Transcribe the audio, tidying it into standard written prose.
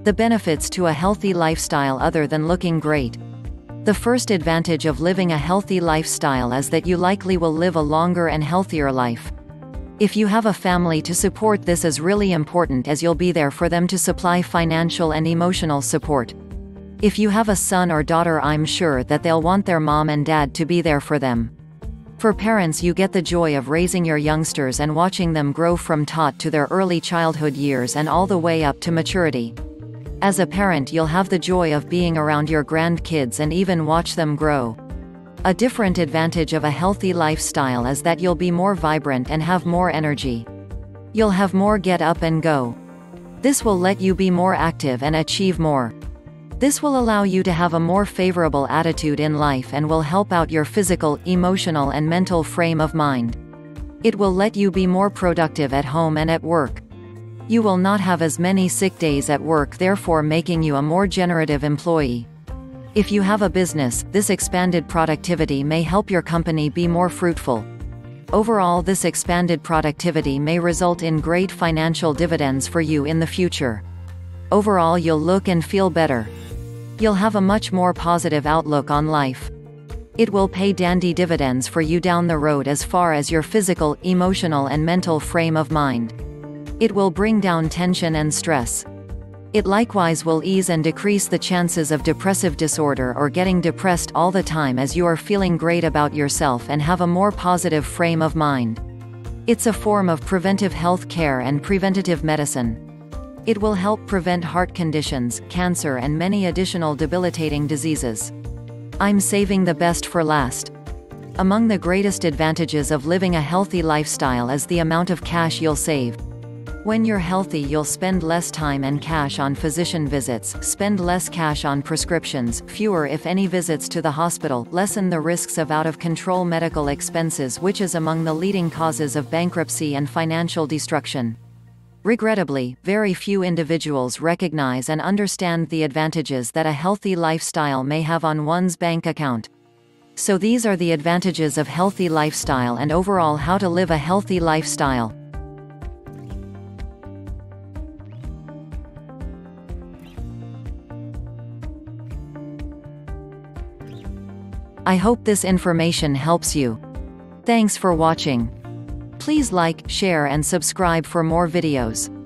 The benefits to a healthy lifestyle other than looking great. The first advantage of living a healthy lifestyle is that you likely will live a longer and healthier life. If you have a family to support, this is really important as you'll be there for them to supply financial and emotional support. If you have a son or daughter, I'm sure that they'll want their mom and dad to be there for them. For parents, you get the joy of raising your youngsters and watching them grow from tot to their early childhood years and all the way up to maturity. As a parent, you'll have the joy of being around your grandkids and even watch them grow. A different advantage of a healthy lifestyle is that you'll be more vibrant and have more energy. You'll have more get up and go. This will let you be more active and achieve more. This will allow you to have a more favorable attitude in life and will help out your physical, emotional, and mental frame of mind. It will let you be more productive at home and at work. You will not have as many sick days at work, therefore making you a more generative employee. If you have a business, this expanded productivity may help your company be more fruitful. Overall, this expanded productivity may result in great financial dividends for you in the future. Overall, you'll look and feel better. You'll have a much more positive outlook on life. It will pay dandy dividends for you down the road as far as your physical, emotional, and mental frame of mind. It will bring down tension and stress. It likewise will ease and decrease the chances of depressive disorder or getting depressed all the time, as you are feeling great about yourself and have a more positive frame of mind. It's a form of preventive health care and preventative medicine. It will help prevent heart conditions, cancer, and many additional debilitating diseases. I'm saving the best for last. Among the greatest advantages of living a healthy lifestyle is the amount of cash you'll save. When you're healthy, you'll spend less time and cash on physician visits, spend less cash on prescriptions, fewer if any visits to the hospital, lessen the risks of out-of-control medical expenses, which is among the leading causes of bankruptcy and financial destruction. Regrettably, very few individuals recognize and understand the advantages that a healthy lifestyle may have on one's bank account. So these are the advantages of healthy lifestyle and overall how to live a healthy lifestyle. I hope this information helps you. Thanks for watching. Please like, share, and subscribe for more videos.